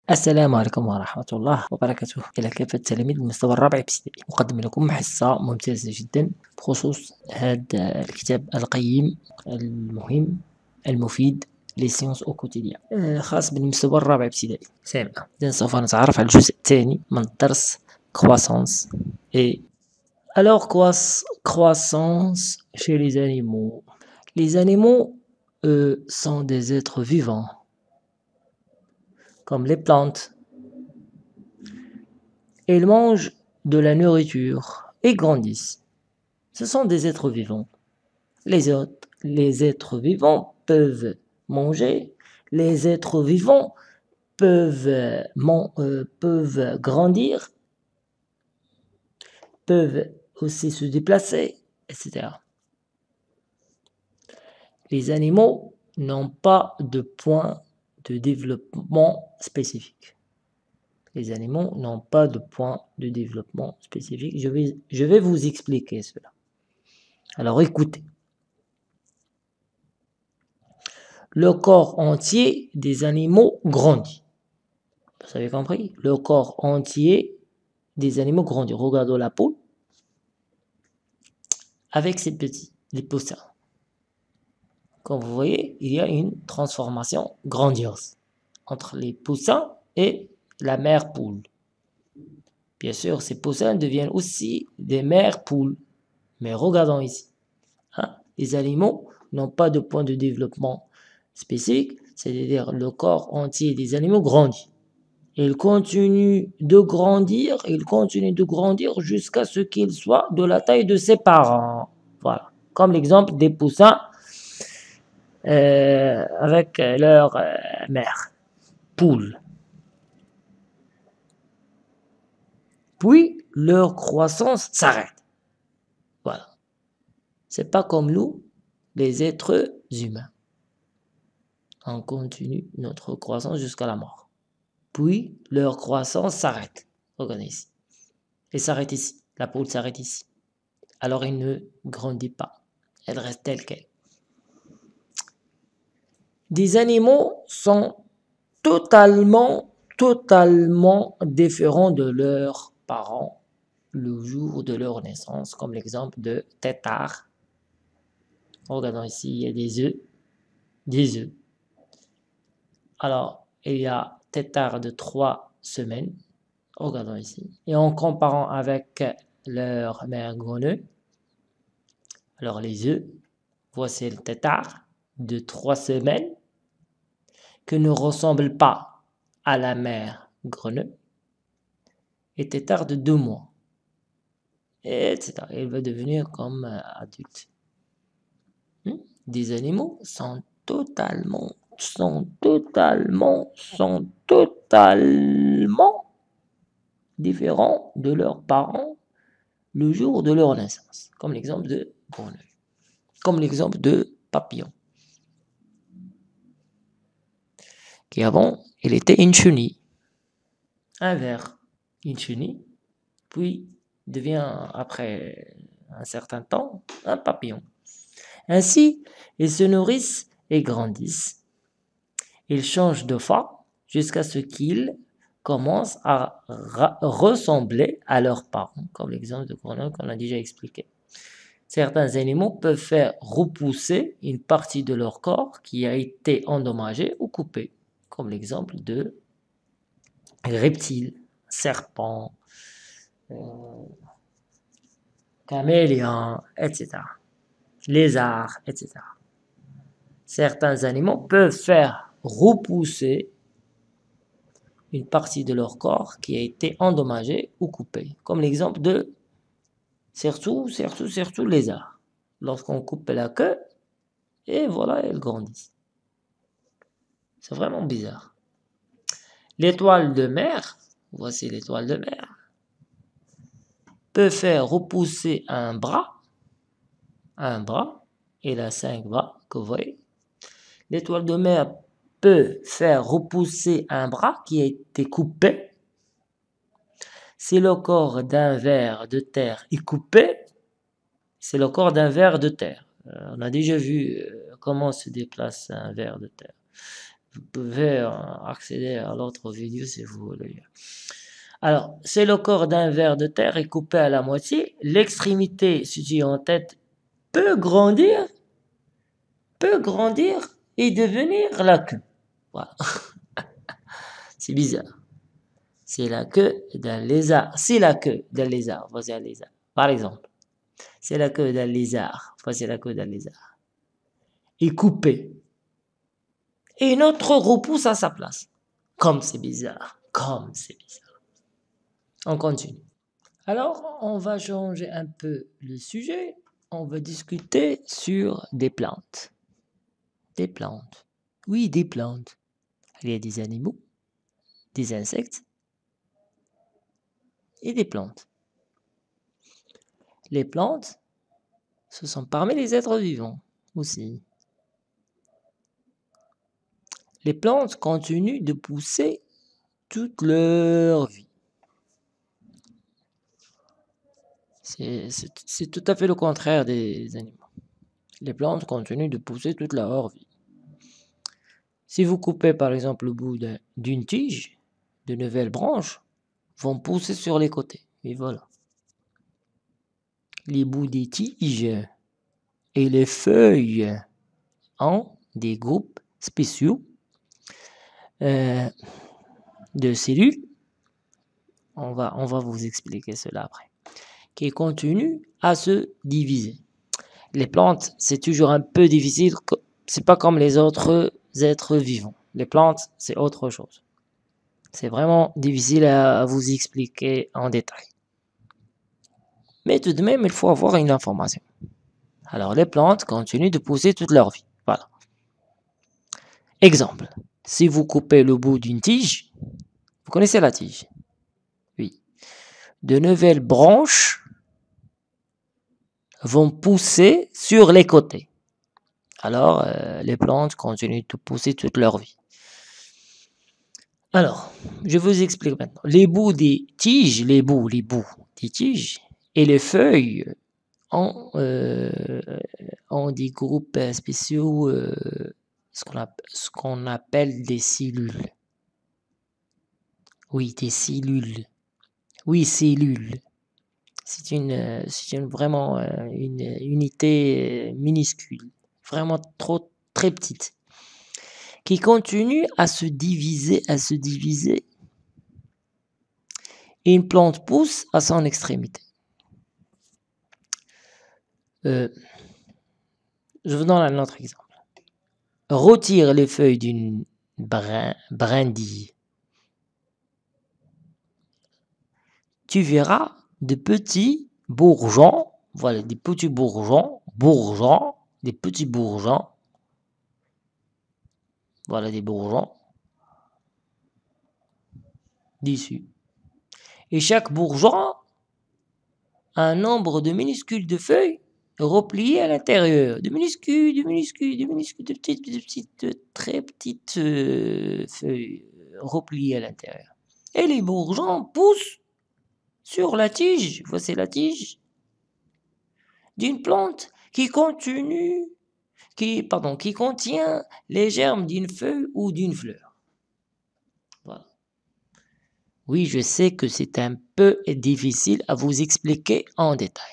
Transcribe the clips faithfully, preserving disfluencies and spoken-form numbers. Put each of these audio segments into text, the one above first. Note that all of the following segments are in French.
السلام عليكم ورحمة الله وبركاته إلى كافة تلاميذ المستوى الرابع ابتدائي. أقدم لكم حصة ممتازة جدا بخصوص هذا الكتاب القيم المهم المفيد للسيونس أو كوتيديان خاص بالمستوى الرابع ابتدائي سامع. إذن سوف نتعرف على الجزء الثاني من الدرس croissance et alors croissance chez les animaux. Les animaux euh, sont des êtres vivants comme les plantes. Ils mangent de la nourriture et grandissent. Ce sont des êtres vivants. Les autres, les êtres vivants peuvent manger. Les êtres vivants peuvent, mon, euh, peuvent grandir, peuvent aussi se déplacer, et cetera. Les animaux n'ont pas de point de développement spécifique. Les animaux n'ont pas de point de développement spécifique. Je vais, je vais vous expliquer cela. Alors écoutez. Le corps entier des animaux grandit. Vous avez compris? Le corps entier des animaux grandit. Regardons la poule avec ses petits, les poussins. Comme vous voyez, il y a une transformation grandiose entre les poussins et la mère poule. Bien sûr, ces poussins deviennent aussi des mères poules. Mais regardons ici. Hein? Les animaux n'ont pas de point de développement spécifique, c'est-à-dire le corps entier des animaux grandit. Il continue de grandir, il continue de grandir jusqu'à ce qu'il soit de la taille de ses parents. Voilà. Comme l'exemple des poussins euh, avec leur euh, mère, poule. Puis, leur croissance s'arrête. Voilà. C'est pas comme nous, les êtres humains. On continue notre croissance jusqu'à la mort. Puis, leur croissance s'arrête. Regardez ici. Elle s'arrête ici. La poule s'arrête ici. Alors, elle ne grandit pas. Elle reste telle qu'elle. Des animaux sont totalement, totalement différents de leurs parents le jour de leur naissance, comme l'exemple de tétard. Regardons ici, il y a des œufs. Des œufs. Alors, il y a tétard de trois semaines. Regardons ici. Et en comparant avec leur mère grenouille, alors les œufs, voici le tétard de trois semaines qui ne ressemble pas à la mère grenouille et tétard de deux mois, et cetera. Il va devenir comme adulte. Des animaux sont totalement, sont totalement, sont totalement différents de leurs parents le jour de leur naissance, comme l'exemple de grenouille, comme l'exemple de papillon, qui avant, il était une chenille, un ver, une chenille, puis devient, après un certain temps, un papillon. Ainsi, ils se nourrissent et grandissent. Ils changent de forme jusqu'à ce qu'ils commencent à ressembler à leurs parents, comme l'exemple de grenouille qu'on a déjà expliqué. Certains animaux peuvent faire repousser une partie de leur corps qui a été endommagée ou coupée, comme l'exemple de reptiles, serpents, euh, caméléons, et cetera. Lézards, et cetera. Certains animaux peuvent faire repousser une partie de leur corps qui a été endommagée ou coupée, comme l'exemple de surtout, surtout, surtout lézards. Lorsqu'on coupe la queue, et voilà, elles grandissent. C'est vraiment bizarre. L'étoile de mer, voici l'étoile de mer, peut faire repousser un bras, un bras, il a cinq bras, que vous voyez. L'étoile de mer peut faire repousser un bras qui a été coupé. Si le corps d'un ver de terre est coupé, c'est le corps d'un ver de terre. Euh, on a déjà vu euh, comment se déplace un ver de terre. Vous pouvez accéder à l'autre vidéo si vous voulez. Alors, c'est le corps d'un ver de terre est coupé à la moitié. L'extrémité située en tête peut grandir, peut grandir et devenir la queue. Voilà. C'est bizarre. C'est la queue d'un lézard. C'est la queue d'un lézard. Voici un lézard. Par exemple, c'est la queue d'un lézard. Voici la queue d'un lézard. Est coupée. Et une autre repousse à sa place. Comme c'est bizarre. Comme c'est bizarre. On continue. Alors, on va changer un peu le sujet. On va discuter sur des plantes. Des plantes. Oui, des plantes. Il y a des animaux, des insectes et des plantes. Les plantes, ce sont parmi les êtres vivants aussi. Les plantes continuent de pousser toute leur vie. C'est, c'est, c'est tout à fait le contraire des animaux. Les plantes continuent de pousser toute leur vie. Si vous coupez par exemple le bout d'un, d'une tige, de nouvelles branches vont pousser sur les côtés. Et voilà. Les bouts des tiges et les feuilles ont des groupes spéciaux euh, de cellules. On va, on va vous expliquer cela après. Qui continuent à se diviser. Les plantes, c'est toujours un peu difficile. C'est pas comme les autres êtres vivants. Les plantes, c'est autre chose. C'est vraiment difficile à vous expliquer en détail. Mais tout de même, il faut avoir une information. Alors, les plantes continuent de pousser toute leur vie. Voilà. Exemple. Si vous coupez le bout d'une tige, vous connaissez la tige? Oui. De nouvelles branches vont pousser sur les côtés. Alors, euh, les plantes continuent de pousser toute leur vie. Alors, je vous explique maintenant. Les bouts des tiges, les bouts, les bouts des tiges et les feuilles ont, euh, ont des groupes spéciaux, euh, ce qu'on appelle, ce qu'on appelle des cellules. Oui, des cellules. Oui, cellules. C'est une, c'est une vraiment une unité minuscule, vraiment trop très petite, qui continue à se diviser, à se diviser. Et une plante pousse à son extrémité. Euh, je vous donne un autre exemple. Retire les feuilles d'une brin, brindille. Tu verras de petits bourgeons, voilà, des petits bourgeons, bourgeons, des petits bourgeons, voilà des bourgeons, dessus. Et chaque bourgeon a un nombre de minuscules de feuilles repliées à l'intérieur. De minuscules, de minuscules, de minuscules, de petites, de petites, de très petites euh, feuilles repliées à l'intérieur. Et les bourgeons poussent sur la tige, voici la tige, d'une plante qui continue, qui, pardon, qui contient les germes d'une feuille ou d'une fleur. Voilà. Oui, je sais que c'est un peu difficile à vous expliquer en détail.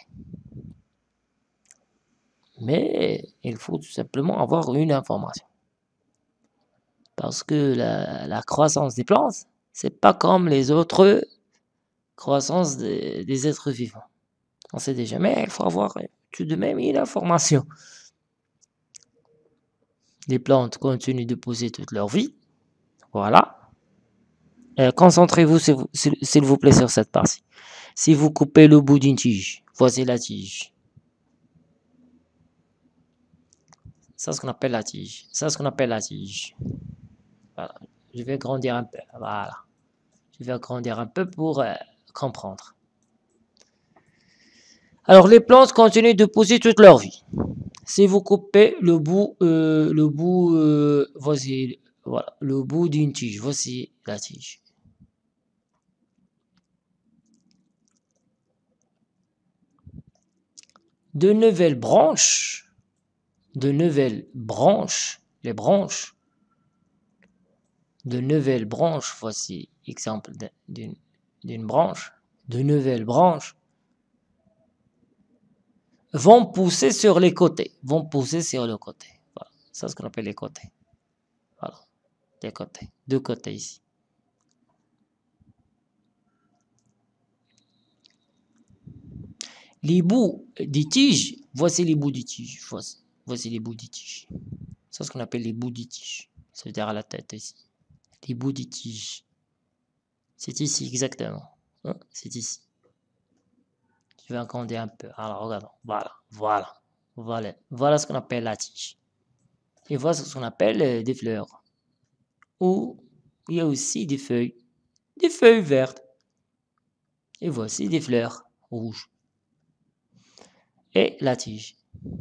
Mais il faut tout simplement avoir une information. Parce que la, la croissance des plantes, c'est pas comme les autres croissances des, des êtres vivants. On sait déjà, mais il faut avoir tout de même une information. Les plantes continuent de pousser toute leur vie. Voilà. Euh, concentrez-vous, s'il vous plaît, sur cette partie. Si vous coupez le bout d'une tige, voici la tige. C'est ce qu'on appelle la tige. C'est ce qu'on appelle la tige. Voilà. Je vais grandir un peu. Voilà. Je vais grandir un peu pour euh, comprendre. Alors, les plantes continuent de pousser toute leur vie. Si vous coupez le bout, euh, le bout, euh, voici, voilà, le bout d'une tige. Voici la tige. De nouvelles branches, de nouvelles branches, les branches de nouvelles branches, voici exemple d'une d'une branche, de nouvelles branches vont pousser sur les côtés, vont pousser sur le côté. Voilà, c'est ce qu'on appelle les côtés. Voilà, les côtés, deux côtés ici. Les bouts des tiges, voici les bouts des tiges, voici, voici les bouts des tiges. C'est ce qu'on appelle les bouts des tiges. Ça veut dire à la tête ici. Les bouts des tiges. C'est ici exactement. Hein? C'est ici. Je vais encoder un peu. Alors regardons. Voilà, voilà, voilà. Voilà ce qu'on appelle la tige. Et voilà ce qu'on appelle euh, des fleurs. Ou il y a aussi des feuilles. Des feuilles vertes. Et voici des fleurs rouges. Et la tige.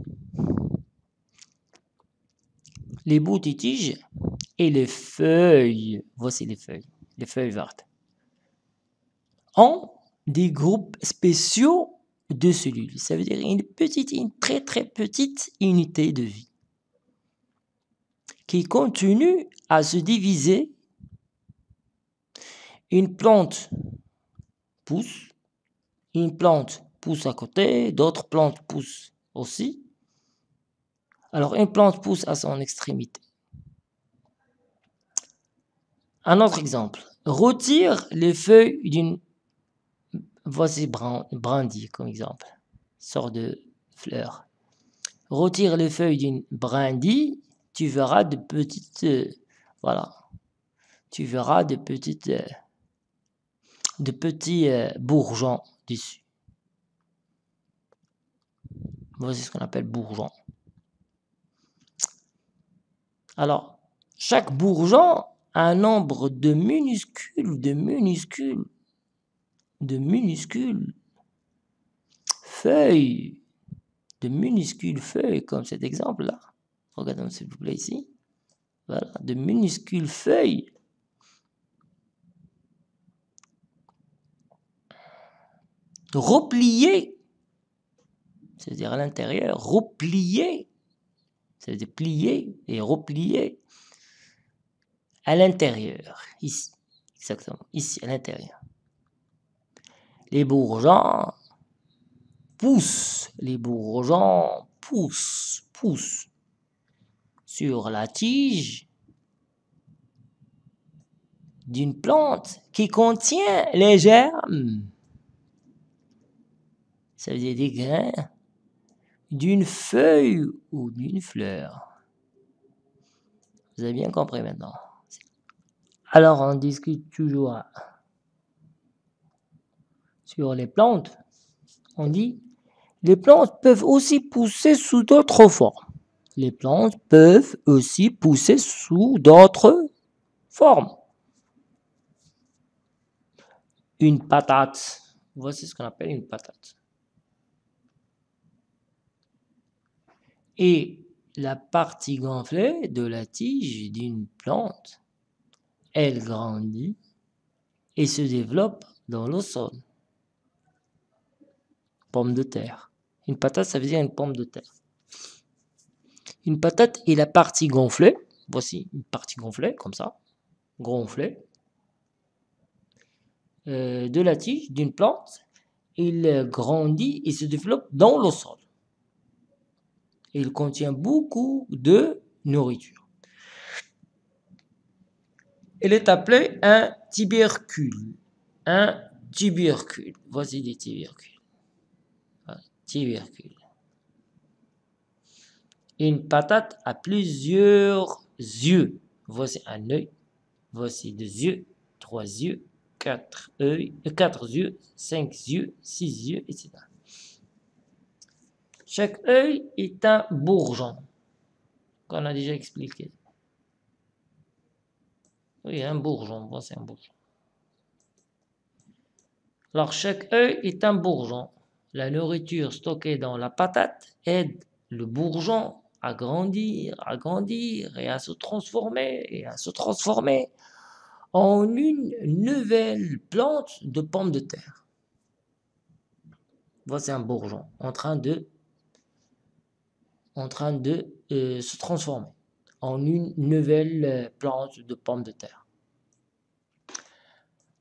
Les bouts des tiges et les feuilles. Voici les feuilles. Les feuilles vertes. Ont des groupes spéciaux de cellules. Ça veut dire une petite, une très très petite unité de vie qui continue à se diviser. Une plante pousse, une plante pousse à côté, d'autres plantes poussent aussi. Alors une plante pousse à son extrémité. Un autre exemple. Retire les feuilles d'une... Voici brindille comme exemple. Sort de fleur. Retire les feuilles d'une brindille, tu verras de petites... Euh, voilà. Tu verras de petites... Euh, de petits euh, bourgeons dessus. Voici ce qu'on appelle bourgeon. Alors, chaque bourgeon a un nombre de minuscules, de minuscules, de minuscules feuilles, de minuscules feuilles, comme cet exemple-là. Regardons s'il vous plaît ici. Voilà, de minuscules feuilles. Repliées, c'est-à-dire à l'intérieur, repliées, c'est-à-dire pliées et repliées à l'intérieur, ici, exactement, ici, à l'intérieur. Les bourgeons poussent, les bourgeons poussent, poussent sur la tige d'une plante qui contient les germes, ça veut dire des grains, d'une feuille ou d'une fleur. Vous avez bien compris maintenant. Alors on discute toujours sur les plantes. On dit les plantes peuvent aussi pousser sous d'autres formes. Les plantes peuvent aussi pousser sous d'autres formes. Une patate. Voici ce qu'on appelle une patate. Et la partie gonflée de la tige d'une plante, elle grandit et se développe dans le sol. Pomme de terre. Une patate, ça veut dire une pomme de terre. Une patate est la partie gonflée. Voici une partie gonflée, comme ça. Gonflée. Euh, de la tige d'une plante. Il grandit et se développe dans le sol. Il contient beaucoup de nourriture. Il est appelé un tubercule. Un tubercule. Voici des tubercules. Voilà, tubercule. Une patate a plusieurs yeux. Voici un œil. Voici deux yeux, trois yeux, quatre yeux, quatre yeux, cinq yeux, six yeux, et cetera. Chaque œil est un bourgeon, qu'on a déjà expliqué. Oui, un bourgeon, voici un bourgeon. Alors, chaque œil est un bourgeon. La nourriture stockée dans la patate aide le bourgeon à grandir, à grandir et à se transformer, et à se transformer en une nouvelle plante de pommes de terre. Voici un bourgeon en train de, en train de euh, se transformer en une nouvelle plante de pommes de terre.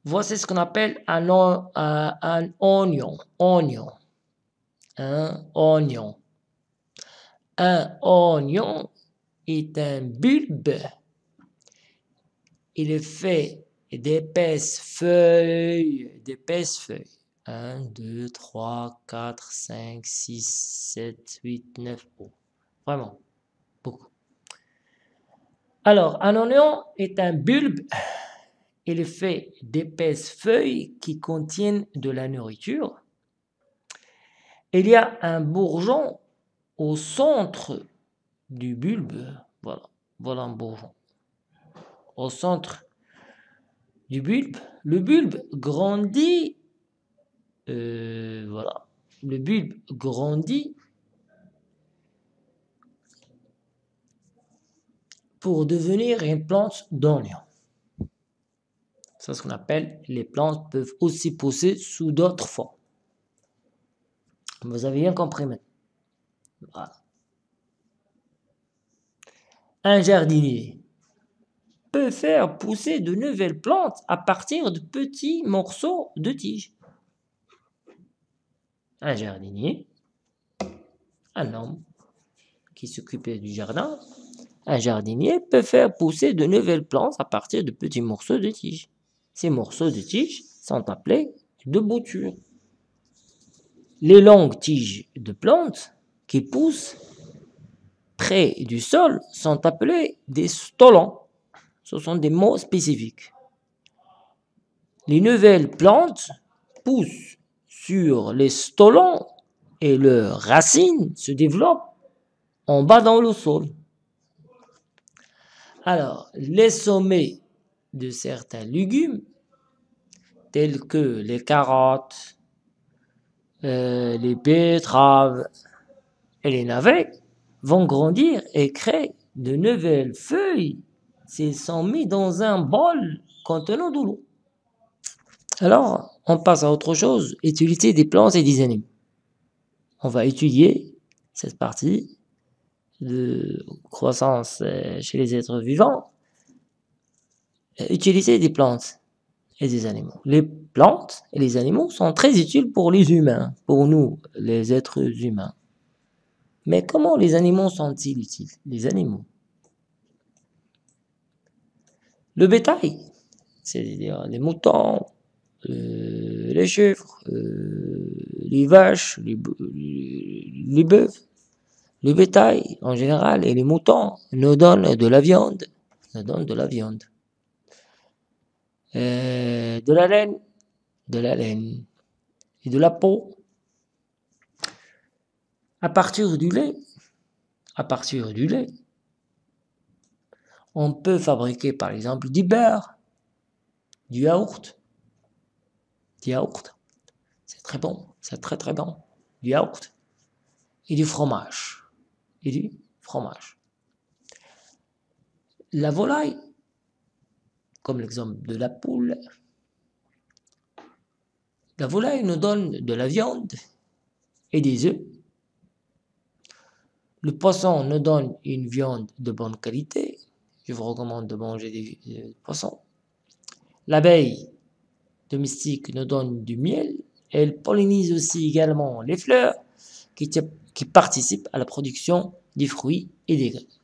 Voici ce qu'on appelle un, un, un oignon. Oignon. Un oignon. Un oignon est un bulbe. Il est fait d'épaisses feuilles, d'épaisses feuilles. un, deux, trois, quatre, cinq, six, sept, huit, neuf. Oh, vraiment, beaucoup. Alors, un oignon est un bulbe. Il est fait d'épaisses feuilles qui contiennent de la nourriture. Il y a un bourgeon au centre du bulbe. Voilà, voilà un bourgeon. Au centre du bulbe. Le bulbe grandit. Euh, voilà. Le bulbe grandit pour devenir une plante d'oignon. C'est ce qu'on appelle, les plantes peuvent aussi pousser sous d'autres formes. Vous avez bien compris maintenant. Voilà. Un jardinier peut faire pousser de nouvelles plantes à partir de petits morceaux de tiges. Un jardinier, un homme qui s'occupait du jardin, un jardinier peut faire pousser de nouvelles plantes à partir de petits morceaux de tiges. Ces morceaux de tiges sont appelés de boutures. Les longues tiges de plantes qui poussent près du sol sont appelés des stolons. Ce sont des mots spécifiques. Les nouvelles plantes poussent sur les stolons et leurs racines se développent en bas dans le sol. Alors, les sommets de certains légumes, tels que les carottes, euh, les betteraves et les navets, vont grandir et créer de nouvelles feuilles s'ils sont mis dans un bol contenant de l'eau. Alors, on passe à autre chose, utilité des plantes et des animaux. On va étudier cette partie de croissance chez les êtres vivants. Utilité des plantes et des animaux. Les plantes et les animaux sont très utiles pour les humains, pour nous, les êtres humains. Mais comment les animaux sont-ils utiles? Les animaux. Le bétail, c'est-à-dire les moutons, euh, les chèvres, euh, les vaches, les, les, les bœufs, le bétail en général et les moutons nous donnent de la viande, nous donnent de la viande, euh, de la laine, de la laine et de la peau. À partir du lait, à partir du lait, on peut fabriquer par exemple du beurre, du yaourt, du yaourt, c'est très bon, c'est très très bon, du yaourt et du fromage, et du fromage. La volaille, comme l'exemple de la poule, la volaille nous donne de la viande et des œufs. Le poisson nous donne une viande de bonne qualité. Je vous recommande de manger des, des poissons. L'abeille domestique nous donne du miel. Elle pollinise aussi également les fleurs qui, qui participent à la production des fruits et des graines.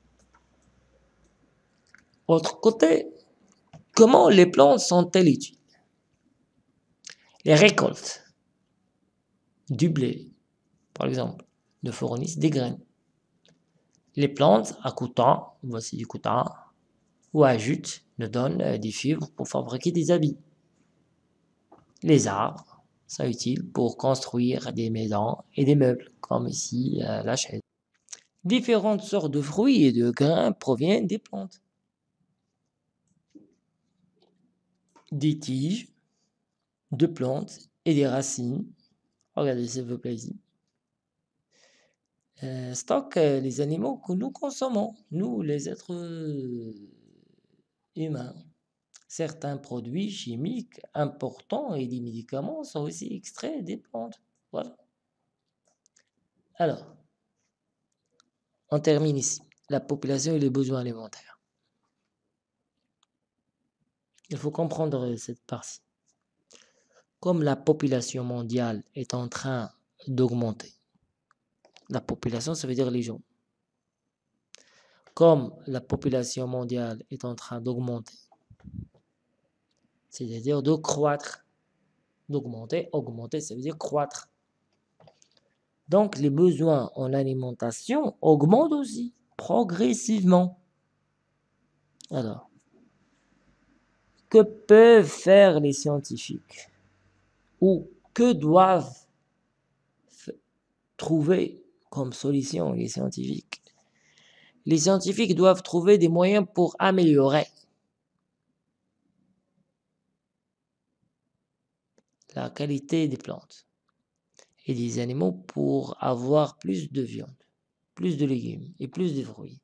Autre côté, comment les plantes sont-elles utiles? Les récoltes du blé, par exemple, nous fournissent des graines. Les plantes à coton, voici du coton, ou à jute, nous donnent des fibres pour fabriquer des habits. Les arbres sont utiles pour construire des maisons et des meubles, comme ici euh, la chaise. Différentes sortes de fruits et de grains proviennent des plantes. Des tiges de plantes et des racines. Regardez s'il vous plaît ici. Euh, stockent les aliments que nous consommons, nous les êtres humains. Certains produits chimiques importants et des médicaments sont aussi extraits des plantes. Voilà. Alors, on termine ici. La population et les besoins alimentaires. Il faut comprendre cette partie. Comme la population mondiale est en train d'augmenter, la population, ça veut dire les gens. Comme la population mondiale est en train d'augmenter, c'est-à-dire de croître, d'augmenter, augmenter, ça veut dire croître. Donc, les besoins en alimentation augmentent aussi, progressivement. Alors, que peuvent faire les scientifiques? Ou que doivent trouver comme solution les scientifiques? Les scientifiques doivent trouver des moyens pour améliorer la qualité des plantes et des animaux pour avoir plus de viande, plus de légumes et plus de fruits.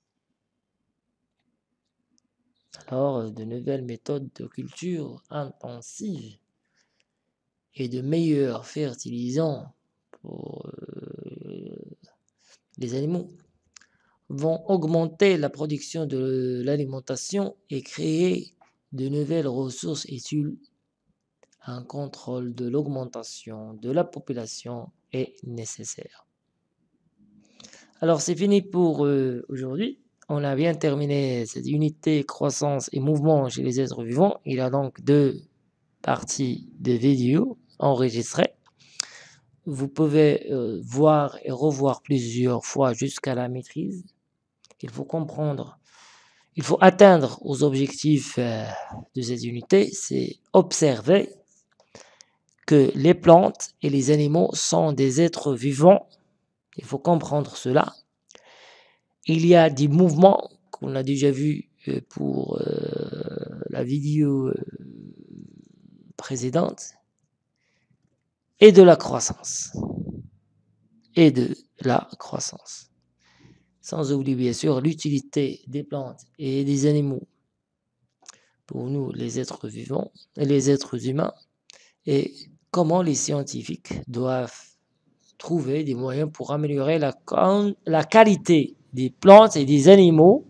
Alors, de nouvelles méthodes de culture intensive et de meilleurs fertilisants pour euh, les animaux vont augmenter la production de l'alimentation et créer de nouvelles ressources utiles. Un contrôle de l'augmentation de la population est nécessaire. Alors, c'est fini pour euh, aujourd'hui. On a bien terminé cette unité croissance et mouvement chez les êtres vivants. Il y a donc deux parties de vidéo enregistrées. Vous pouvez euh, voir et revoir plusieurs fois jusqu'à la maîtrise. Il faut comprendre, il faut atteindre aux objectifs euh, de cette unité, c'est observer que les plantes et les animaux sont des êtres vivants. Il faut comprendre cela. Il y a des mouvements qu'on a déjà vus pour euh, la vidéo euh, précédente et de la croissance. Et de la croissance. Sans oublier bien sûr l'utilité des plantes et des animaux pour nous les êtres vivants et les êtres humains et comment les scientifiques doivent trouver des moyens pour améliorer la, la qualité des plantes et des animaux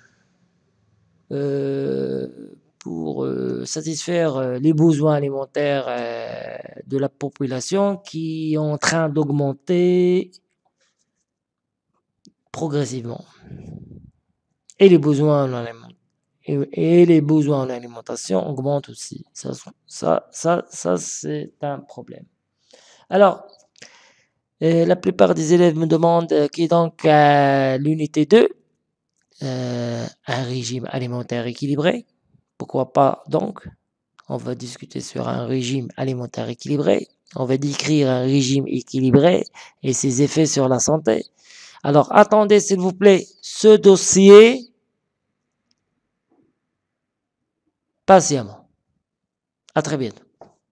euh, pour euh, satisfaire euh, les besoins alimentaires euh, de la population qui est en train d'augmenter progressivement. Et les besoins en alimentation. Et, et les besoins en alimentation augmentent aussi. Ça, ça, ça, ça c'est un problème. Alors, euh, la plupart des élèves me demandent euh, qui est donc euh, l'unité deux, euh, un régime alimentaire équilibré. Pourquoi pas donc? On va discuter sur un régime alimentaire équilibré. On va décrire un régime équilibré et ses effets sur la santé. Alors, attendez s'il vous plaît ce dossier patiemment. À très bientôt.